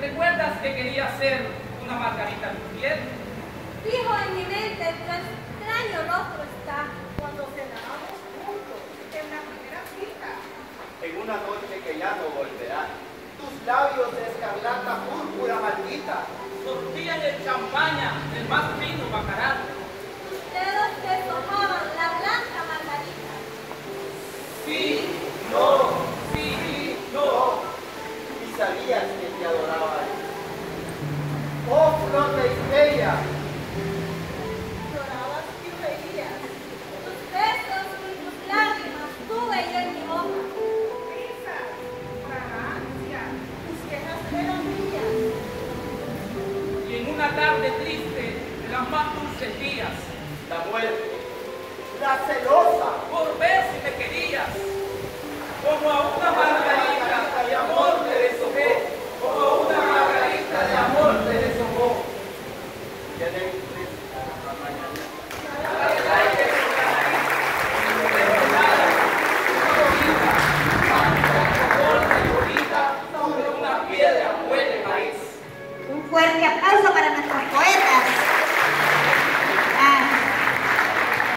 ¿Recuerdas que quería ser una Margarita Lupier? Fijo en mi mente tu extraño rostro está cuando cenábamos juntos en la primera cita. En una noche que ya no volverá, tus labios de escarlata púrpura maldita Sortían el champaña del más fino bacarat. Tus dedos deshojaban la blanca margarita. Sí, no, sí, no. y sabías que te adoraba. ¡Oh, flor de Histeria! Llorabas y reías. Tus besos y tus lágrimas tuve yo en mi boca. Risas, fragancia, tus quejas eran mías. Y en una tarde triste de las más dulces días, La muerte, la celosa, por ver si me querías, como a una Margarita de amor te deshojé, como a una Margarita de amor te deshojó. que le enfrenta a la mañana. Sobre una piedra huele maíz. Un fuerte aplauso para nuestros poetas.